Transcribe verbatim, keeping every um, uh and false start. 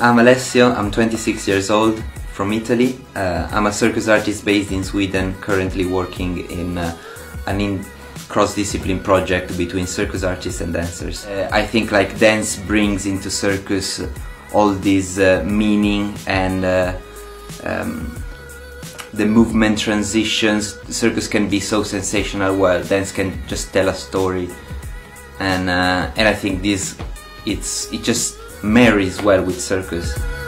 I'm Alessio, I'm twenty-six years old, from Italy. Uh, I'm a circus artist based in Sweden, currently working in uh, an in cross-discipline project between circus artists and dancers. Uh, I think like dance brings into circus all this uh, meaning and uh, um, the movement transitions. Circus can be so sensational while dance can just tell a story, and uh, and I think this it's it just marries well with circus.